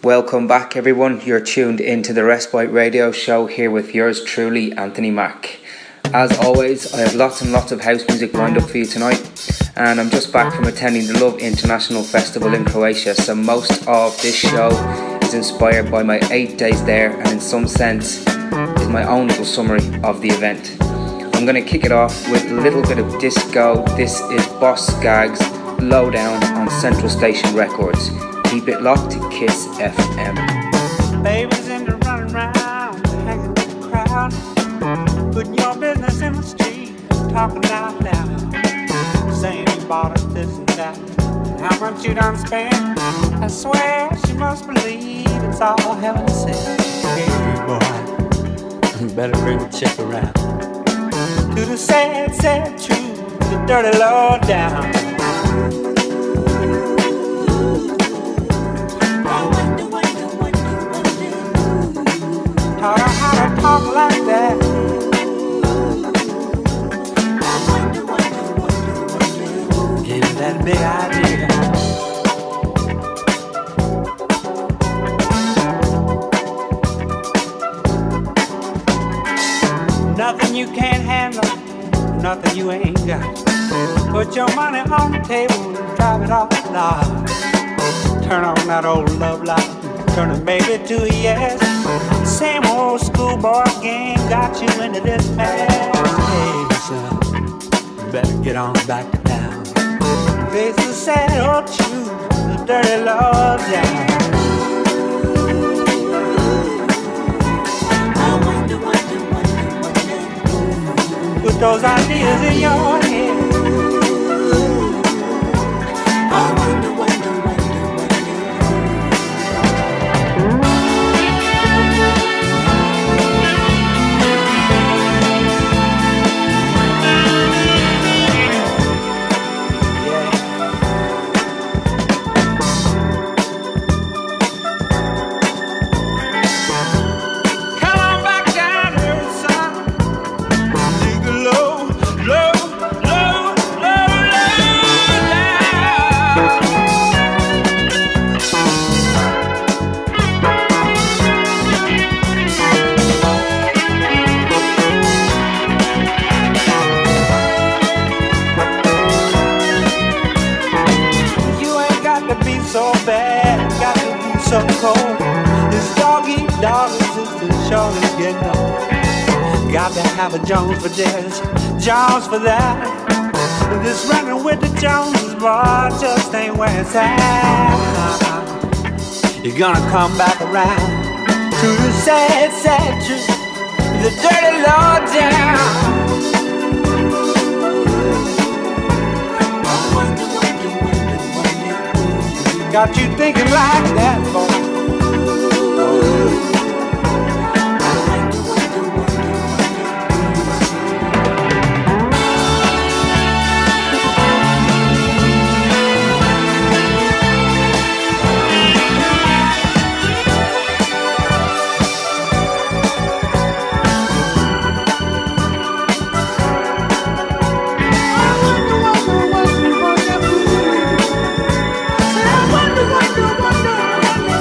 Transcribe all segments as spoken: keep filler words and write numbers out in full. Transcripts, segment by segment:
Welcome back everyone, you're tuned into the Respite radio show here with yours truly, Anthony Mack. As always, I have lots and lots of house music lined up for you tonight, and I'm just back from attending the Love International Festival in Croatia, so most of this show is inspired by my eight days there, and in some sense is my own little summary of the event. I'm going to kick it off with a little bit of disco. This is Boss Skaggs, Lowdown on Central Station Records. Keep it locked to Kiss F M. Babies in the running round, hanging with the crowd, putting your business in the street, talking out loud, saying you bought us this and that, how much you done spent. I swear she must believe it's all heaven sent. Hey boy, you better bring the chick around to the sad, sad truth, the dirty low down. Taught her how to talk like that. Gave her that big idea. Nothing you can't handle, nothing you ain't got. Put your money on the table and drive it off the lot. Turn on that old love light, turn a maybe to a yes. Same old schoolboy game got you into this mess. Hey son, you better get on back to town. Face the sad old truth, the dirty love down. Put those ideas in your head. I wonder, wonder, wonder, wonder. Got to have a Jones for this, Jones for that. This running with the Joneses, boy, just ain't where it's at. You're gonna come back around to the sad, sad truth, the dirty low down. Got you thinking like that, boy. Wonder, wonder, wonder.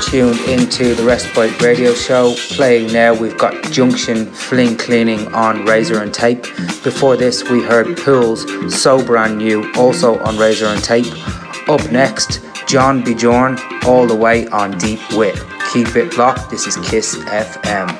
tuned into the Respite radio show. Playing now, we've got Junction Fling Cleaning on Razor and Tape. Before this, we heard Pools So Brand New, also on Razor and Tape. Up next, John Bjorn, All the Way on Deep Wit. Keep it locked, this is Kiss F M.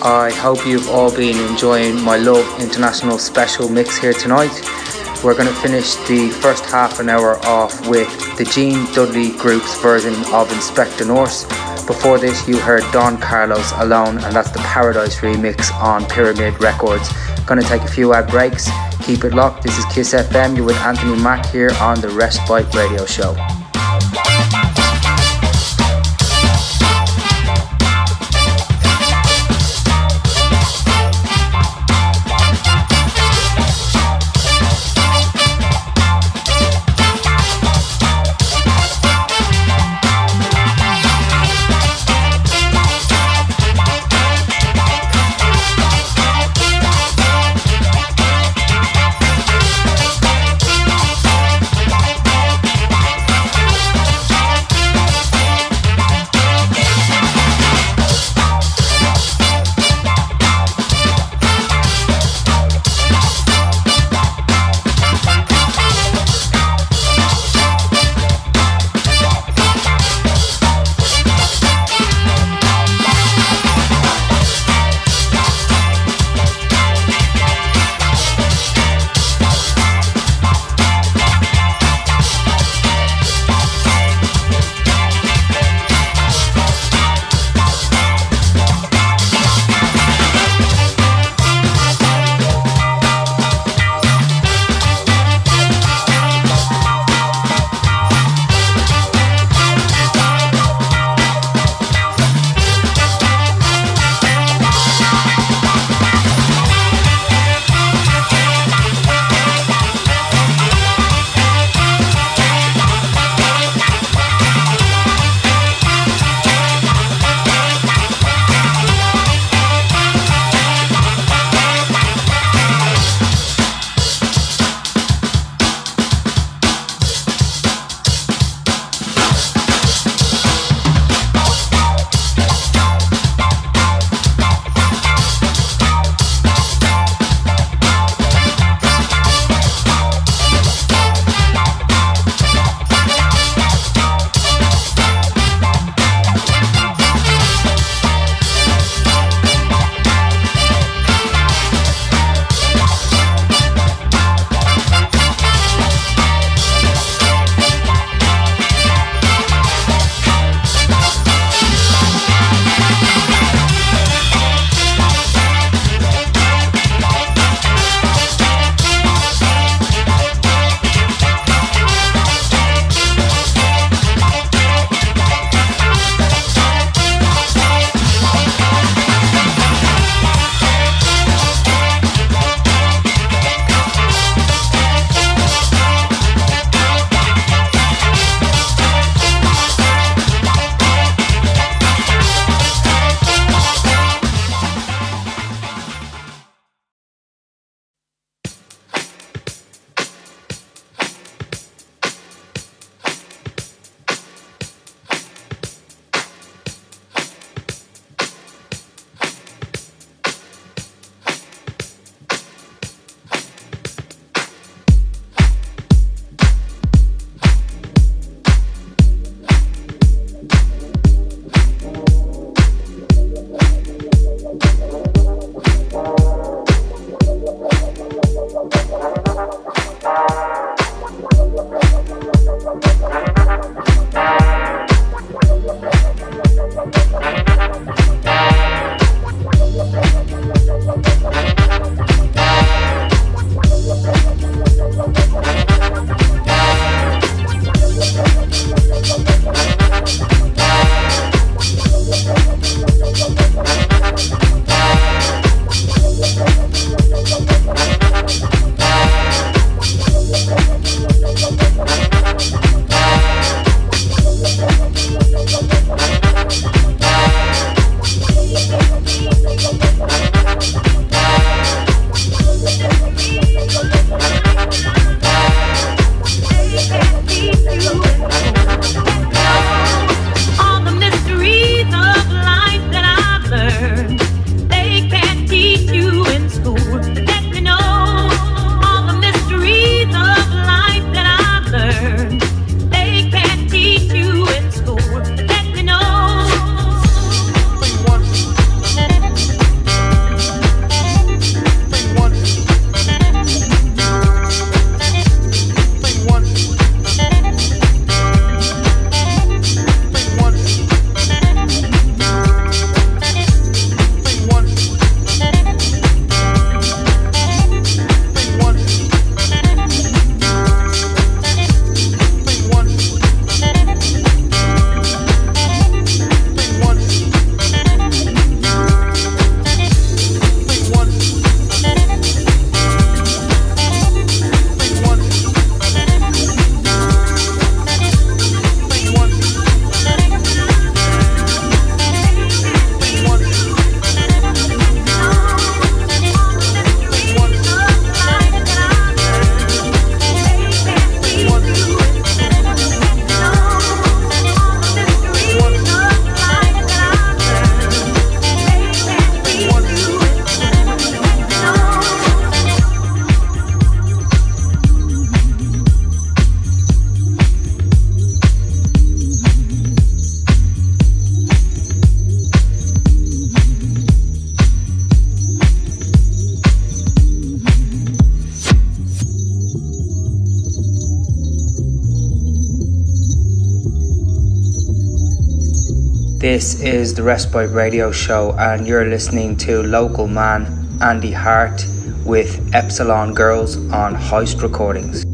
I hope you've all been enjoying my Love International special mix here tonight. We're going to finish the first half an hour off with the Gene Dudley Group's version of Inspector Norse. Before this you heard Don Carlos Alone, and that's the Paradise remix on Pyramid Records. Going to take a few ad breaks. Keep it locked. This is Kiss F M. You're with Anthony Mack here on the Respite Radio Show. This is the Respite Radio Show, and you're listening to local man Andy Hart with Epsilon Girls on Heist Recordings.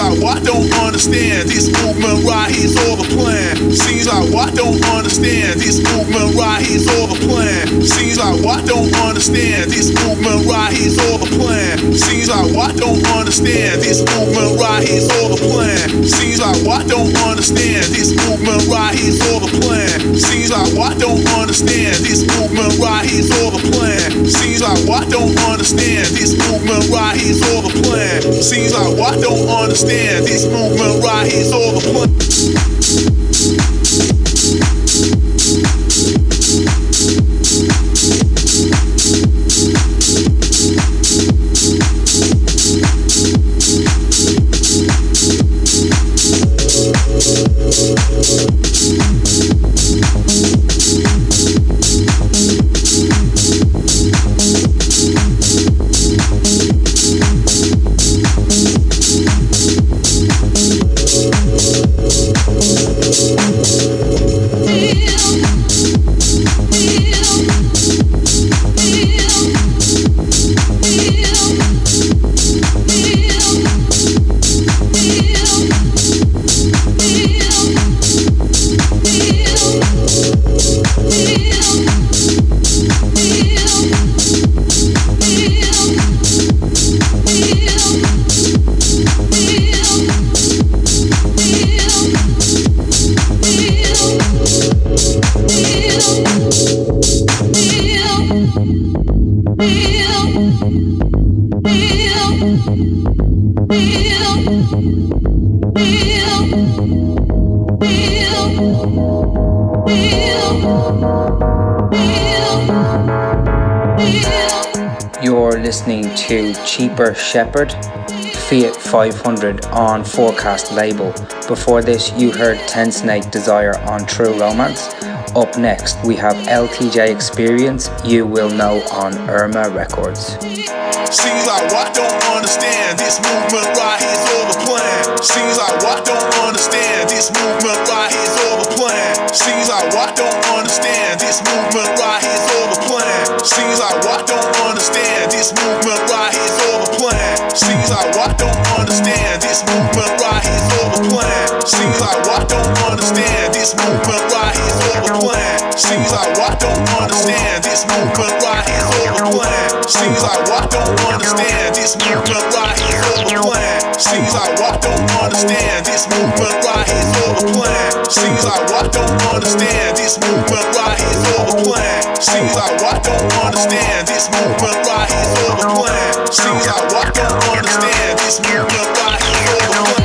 like I don't understand this movement right here's all the plan. Seems like I don't understand this movement right here's all the plan. Seems like I don't understand this movement right here's all the plan. Seems like I don't understand this movement right here's all the plan. Seems like I don't understand this movement right here's all the plan. Seems like I don't understand this movement right here's all the plan. Seems like I don't understand this movement right here's all the plan. Seems like I don't understand this movement right here's all the plan. You're listening to Cheaper Shepherd, Fiat five hundred on Forecast label. Before this, you heard Ten Snake Desire on True Romance. Up next, we have L T J Experience, You Will Know on Irma Records. Seems like I don't understand this movement right here's all the plan. Seems like I don't understand this movement right here's all the plan. Seems like I don't understand this movement right here's all the plan. Seems like I don't understand this movement right here's all the plan. Seems like I don't understand this movement right here's all the plan. Seems like I don't understand this movement right here's all the plan. Seems like I don't understand this movement right here's all the plan. Seems like I don't understand this movement right here's all the plan. Seems like I don't understand this movement right here's all the plan. Seems like I don't understand this movement right here's all the plan. Seems like I don't understand this movement right here's all the plan. Seems like I don't understand this movement right here's all the plan.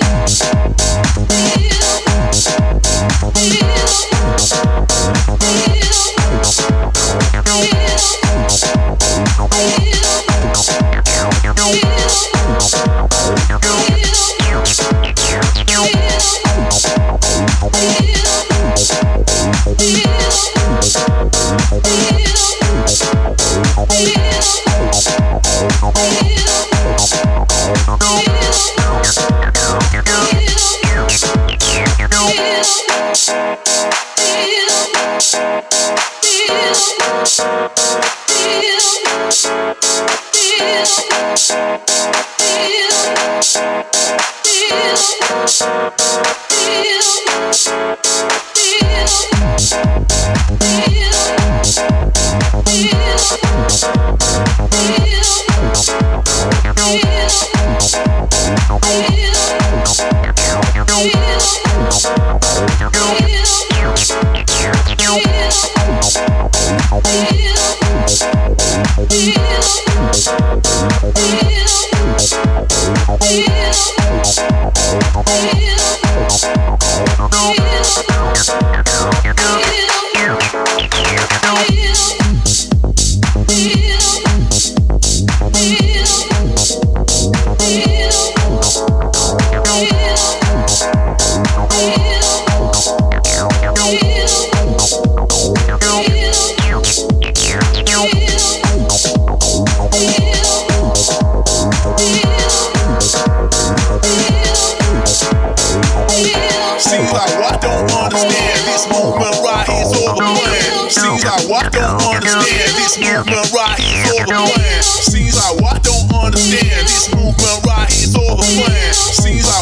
I don't understand this movement right here's all the plan. Seems like I don't understand this movement right here's all the plan. Seems like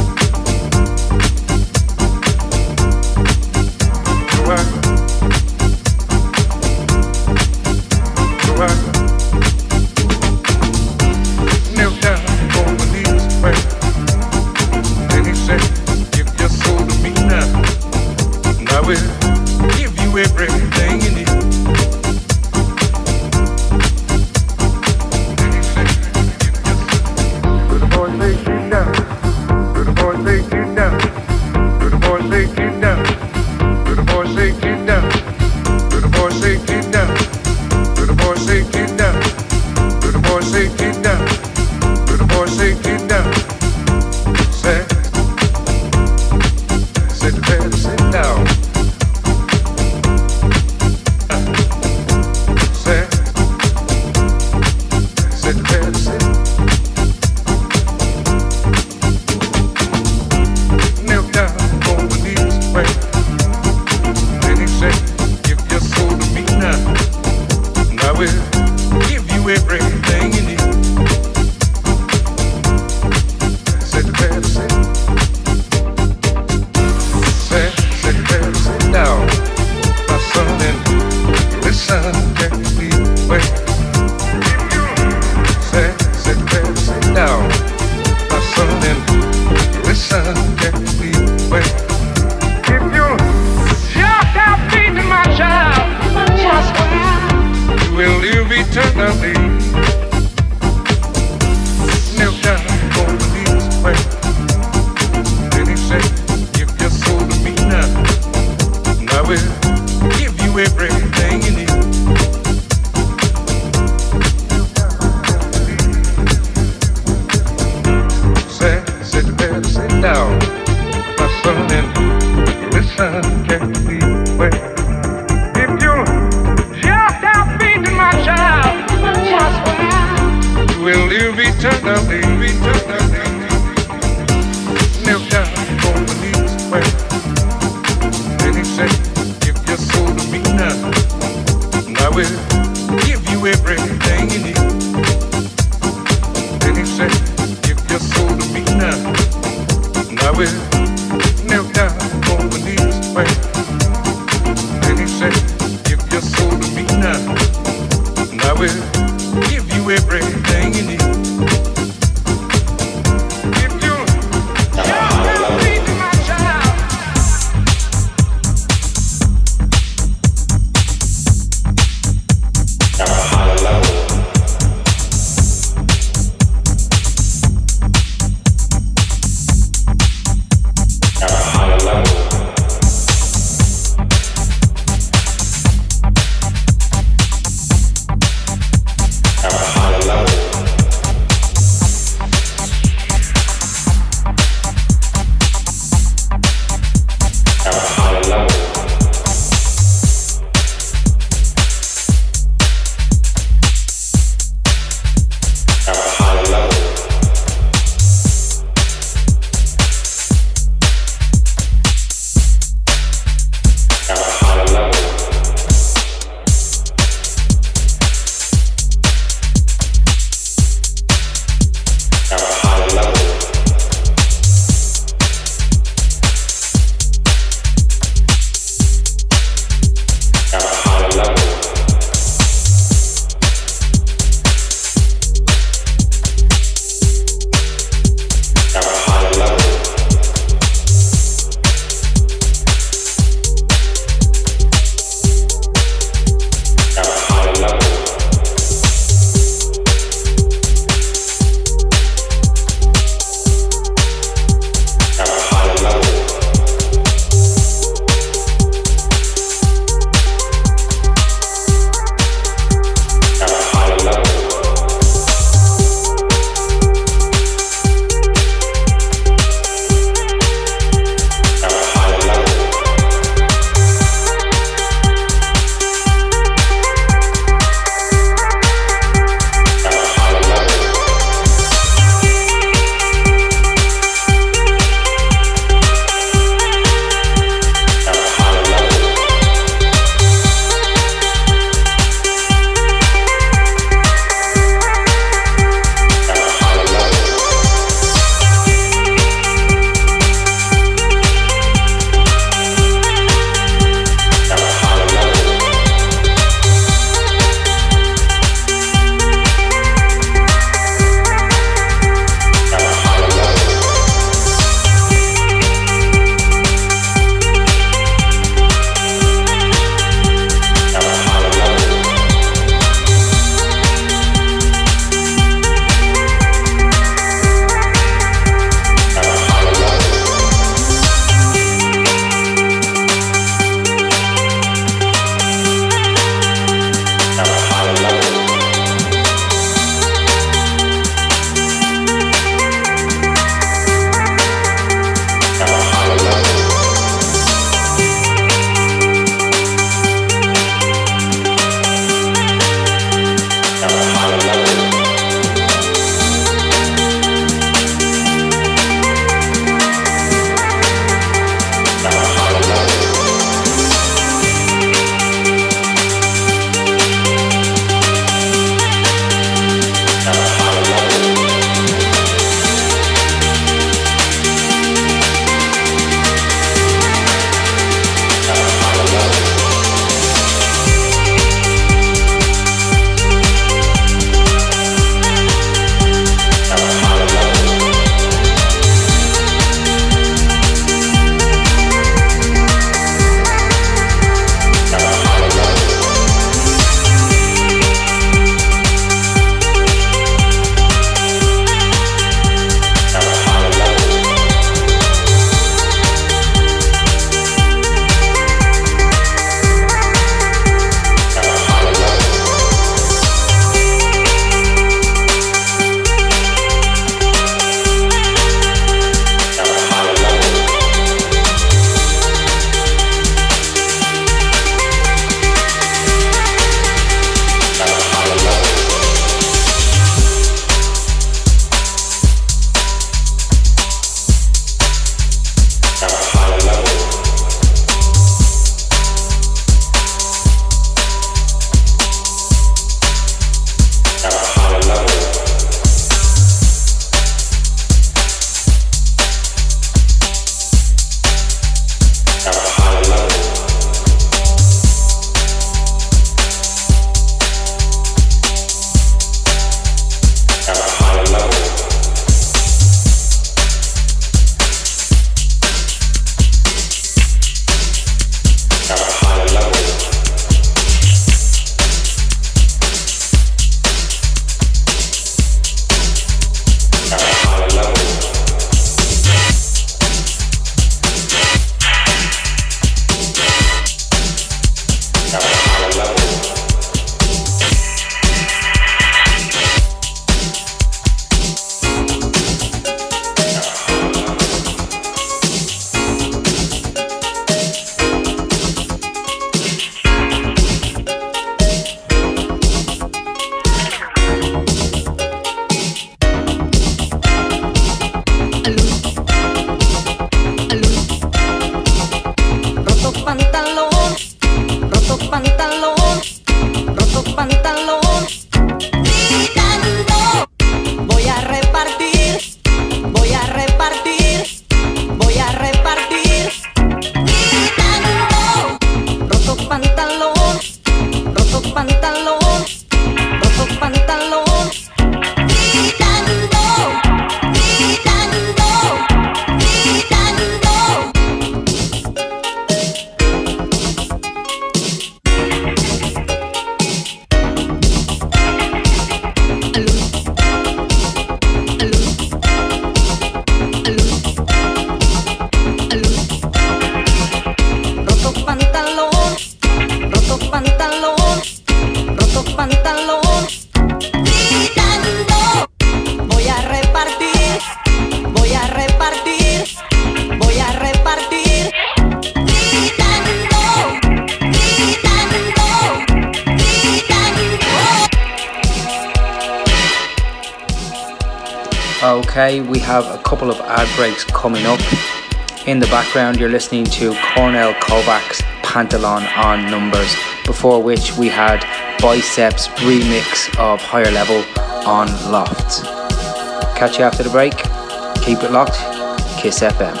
okay. We have a couple of ad breaks coming up. In the background, you're listening to Cornell Kovac's Pantalon on Numbers, before which we had Biceps remix of Higher Level on Loft. Catch you after the break. Keep it locked. Kiss F M.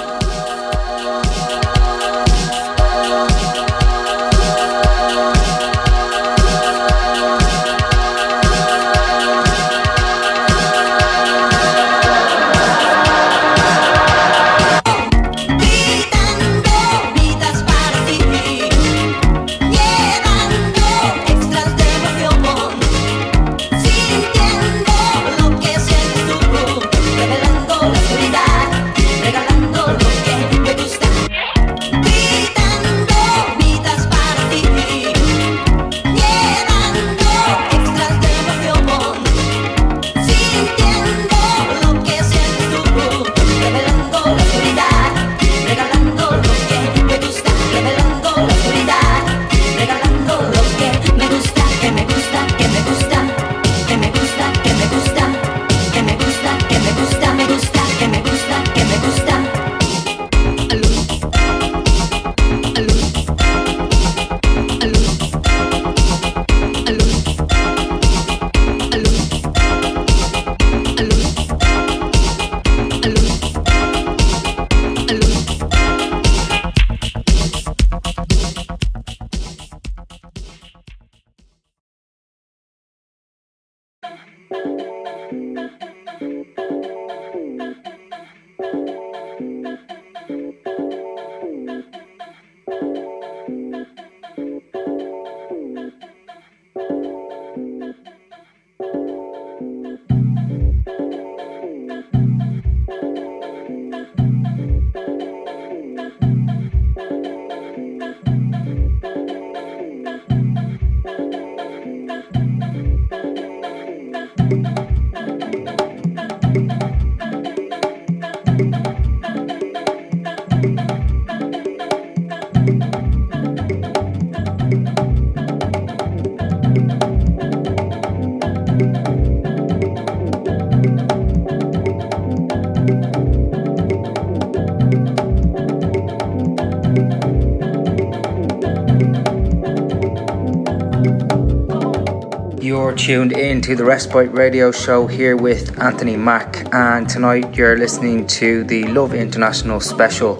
You're tuned in to the Respite Radio Show here with Anthony Mack, and tonight you're listening to the Love International special.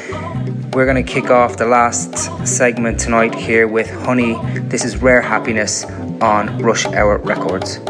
We're going to kick off the last segment tonight here with Honey. This is Rare Happiness on Rush Hour Records.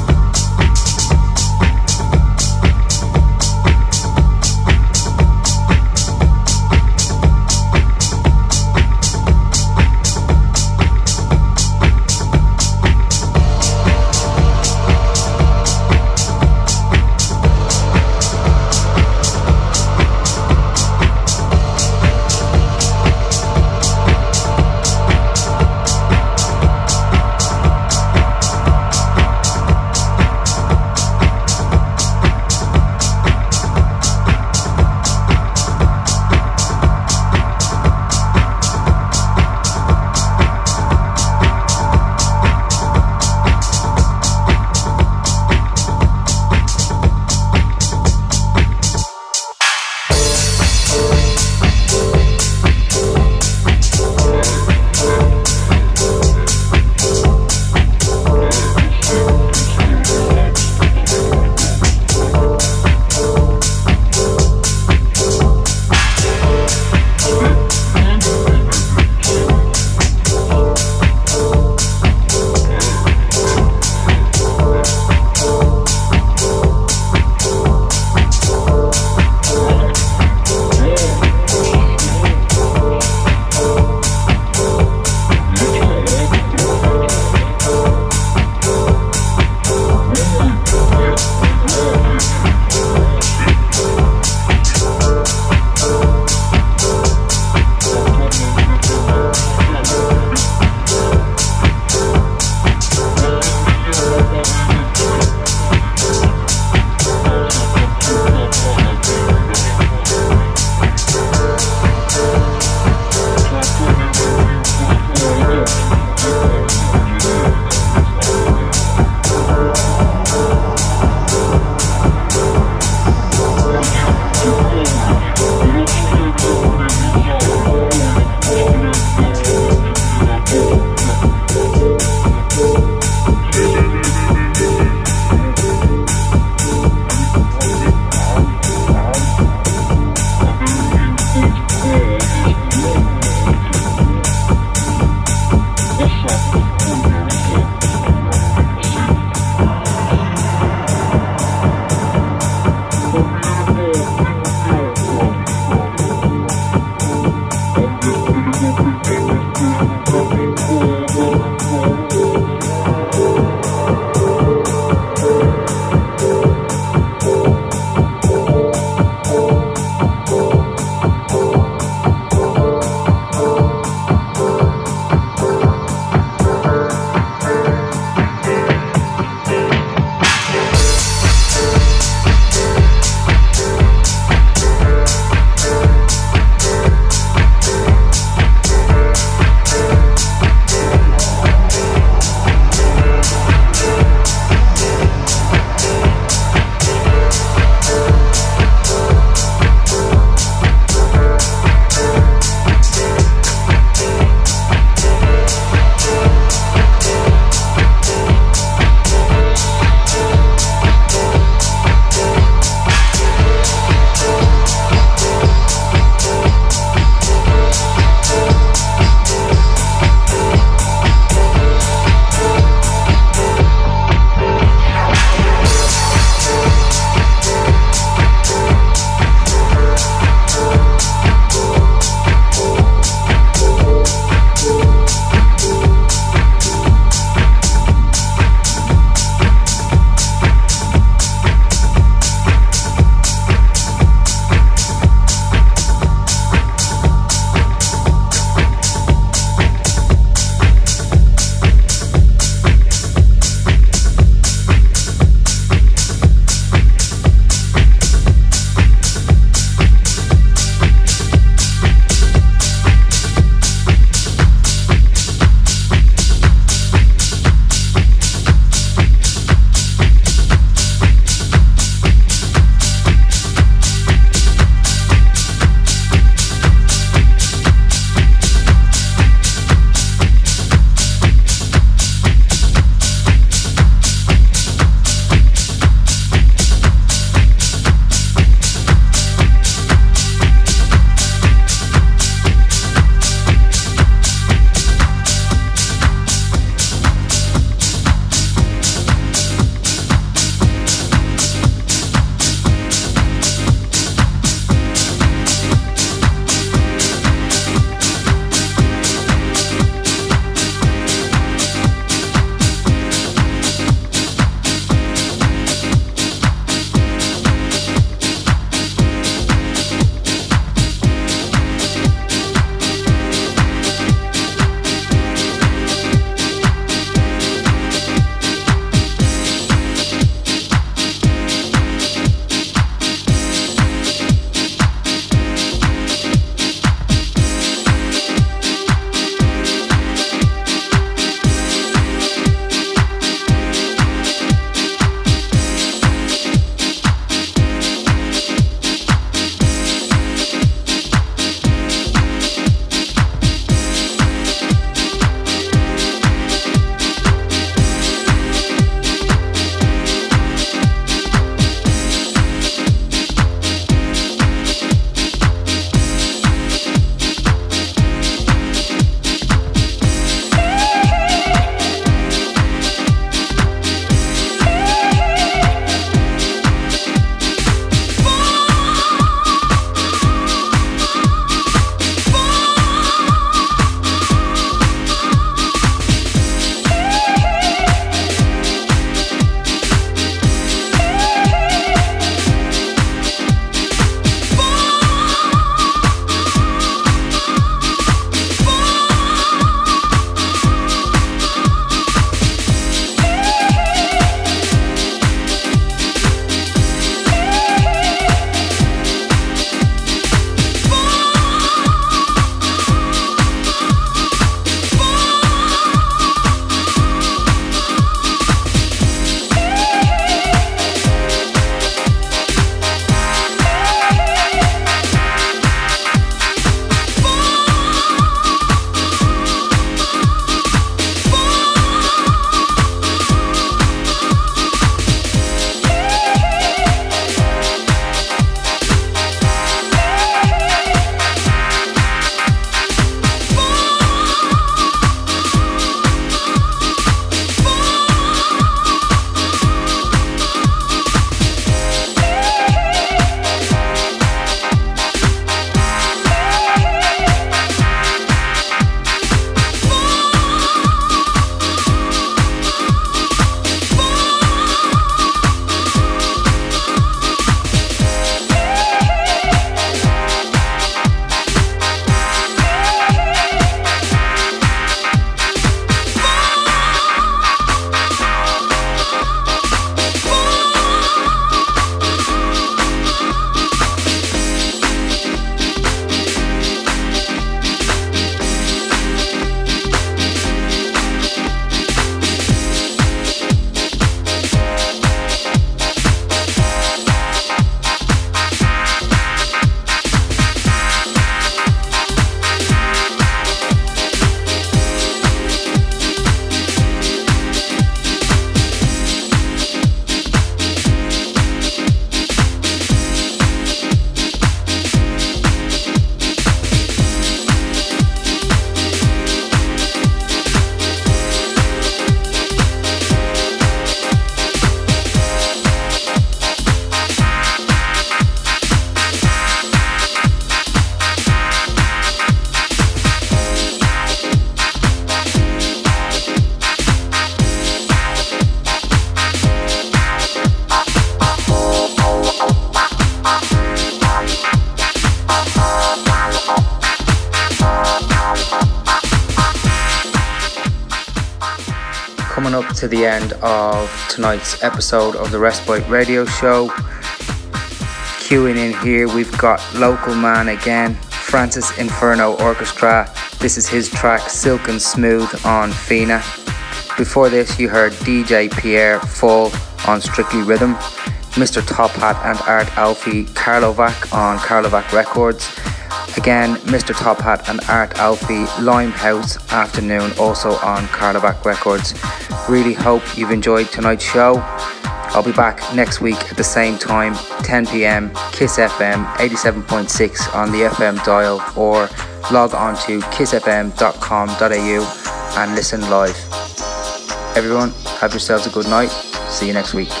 coming up to the end of tonight's episode of the Respite Radio Show. Queuing in here, we've got local man again, Francis Inferno Orchestra. This is his track Silk and Smooth on Fina. Before this you heard D J Pierre Full on Strictly Rhythm, Mister Top Hat and Art Alfie Karlovac on Karlovac Records. Again, Mister Top Hat and Art Alfie Limehouse Afternoon also on Karlovac Records. Really hope you've enjoyed tonight's show. I'll be back next week at the same time, ten p.m, Kiss F M eighty-seven point six on the F M dial, or log on to kiss f m dot com dot a u and listen live. Everyone, have yourselves a good night. See you next week.